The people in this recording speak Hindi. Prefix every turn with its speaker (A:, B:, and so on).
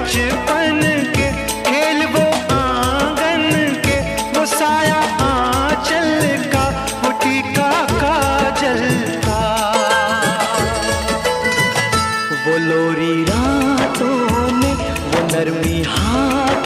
A: बचपन के खेल वो आंगन के, वो साया आंचल का, वो टीका काजल का, वो लोरी रातों में, वो नरमी हाँ